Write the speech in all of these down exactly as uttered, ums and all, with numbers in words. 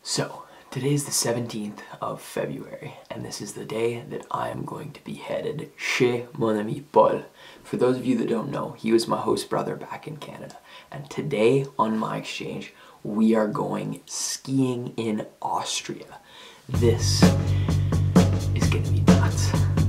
So, today is the seventeenth of February, and this is the day that I am going to be headed chez mon ami Paul. For those of you that don't know, he was my host brother back in Canada, and today on my exchange, we are going skiing in Austria. This is gonna be nuts.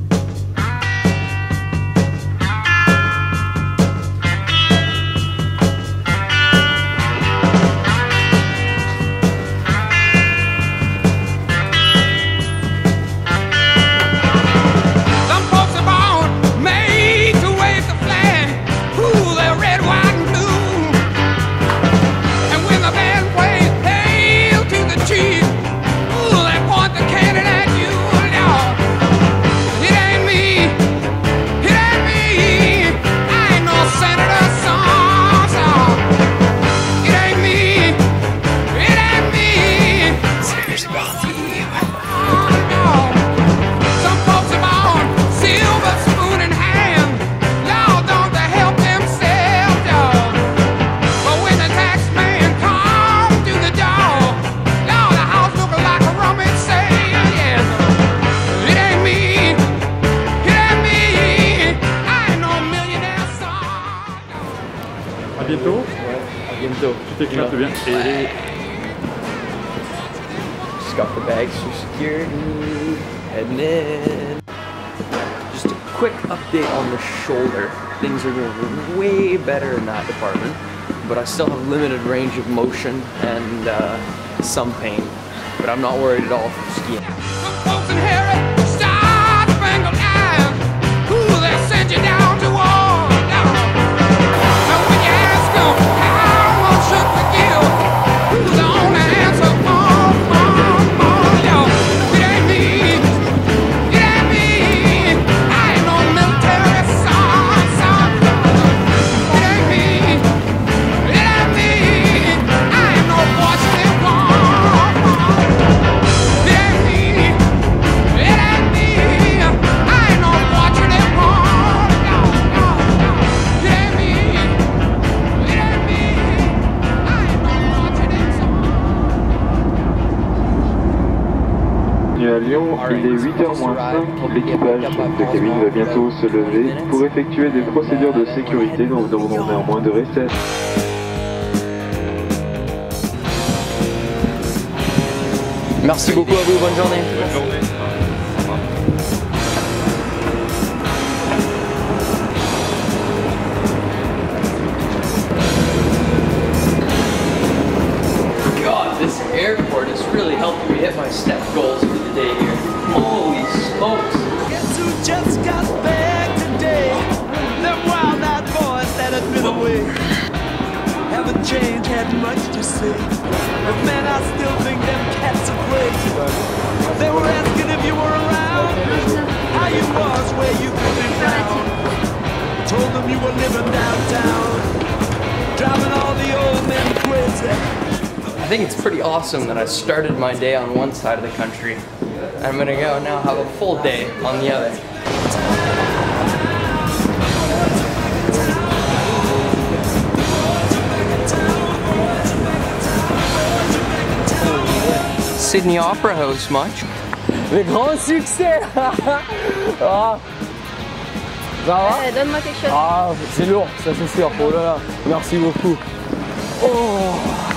À bientôt. Ouais, à bientôt. Tu t'éclates bien. Et... Just got the bags for security, heading in. Just a quick update on the shoulder. Things are going way better in that department, but I still have limited range of motion and uh, some pain. But I'm not worried at all for skiing. À Lyon, il est huit heures moins cinq, l'équipage de cabine va bientôt se lever pour effectuer des procédures de sécurité dont nous demandons néanmoins de rester. Merci beaucoup à vous, bonne journée. Bonne journée. God, this airport has really helped me hit my step goals for the day here. Holy smokes! Guess who just got back today? Them wild-eyed boys that had been away haven't changed, had much to say. But man, I still think them cats are crazy. They were asking if you were around, how you was, where you could be found. Told them you were living downtown, driving all the old men crazy. I think it's pretty awesome that I started my day on one side of the country, and I'm gonna go now have a full day on the other. Sydney Opera House much? Les grands succès. Ah. Ça va? Ouais, donne-moi quelque chose. Ah, c'est lourd, ça c'est sûr. Oh là là, merci beaucoup. Oh.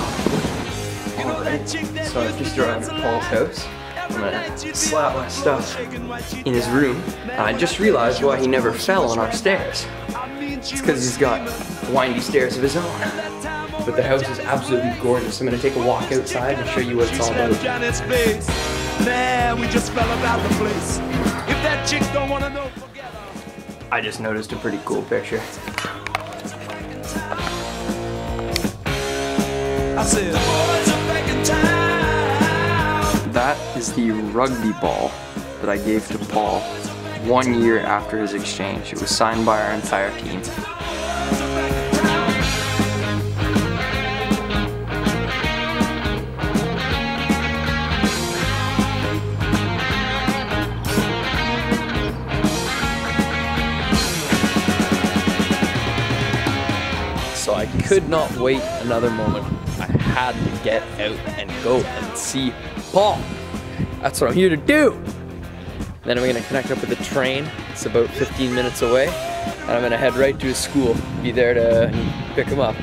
So I just arrived at Paul's house. I'm gonna slap my stuff in his room. And I just realized why he never fell on our stairs. It's because he's got windy stairs of his own. But the house is absolutely gorgeous. I'm gonna take a walk outside and show you what it's all about. I just noticed a pretty cool picture. That is the rugby ball that I gave to Paul one year after his exchange. It was signed by our entire team. So I could not wait another moment. I had to get out and go and see Paul. That's what I'm here to do. Then I'm gonna connect up with the train. It's about fifteen minutes away. And I'm gonna head right to his school. Be there to pick him up.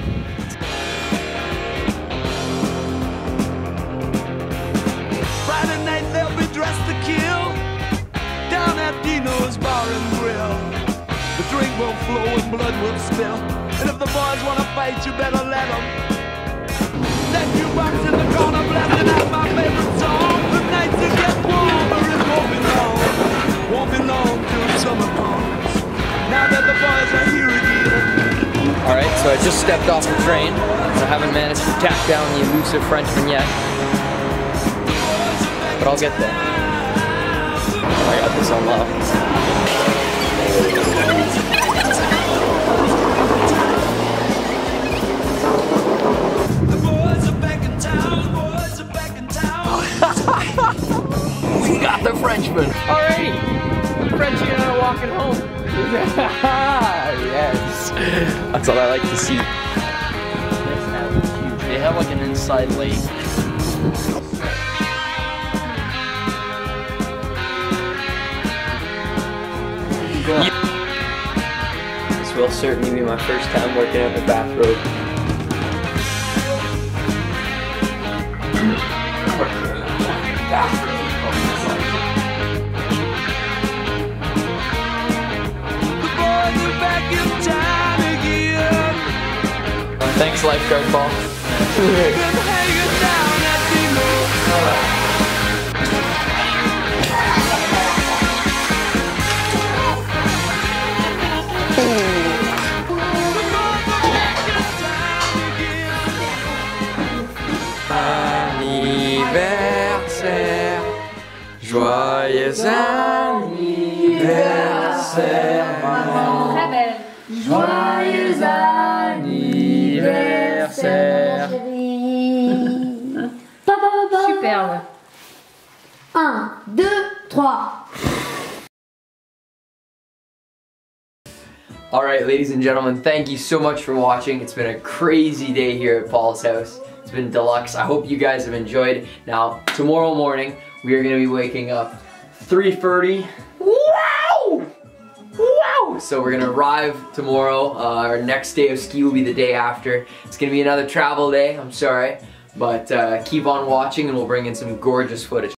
Friday night they'll be dressed to kill down at Dino's Bar and Grill. The drink will flow and blood will spill. And if the boys wanna fight, you better let them. That jukebox in the corner blasting out my favorite song. The nights will get warmer, it won't be long. Won't be long till summer comes. Now that the boys are here again. Alright, so I just stepped off the train. I haven't managed to tack down the elusive Frenchman yet. But I'll get there. I got this on lock. We got the Frenchman! Alrighty! Frenchie and I are walking home. Yes! That's what I like to see. They have like an inside lake. This will certainly be my first time working out in a bathrobe. Thanks, lifeguard Paul. Anniversaire, joyeux anniversaire, maman. Très belle. Joyeux anniversaire. Superbe. un, deux, trois. Alright, ladies and gentlemen, thank you so much for watching. It's been a crazy day here at Paul's house. It's been deluxe. I hope you guys have enjoyed. Now, tomorrow morning, we are going to be waking up three thirty. Wow! Wow! So we're going to arrive tomorrow. Uh, our next day of ski will be the day after. It's going to be another travel day, I'm sorry. But uh, keep on watching and we'll bring in some gorgeous footage.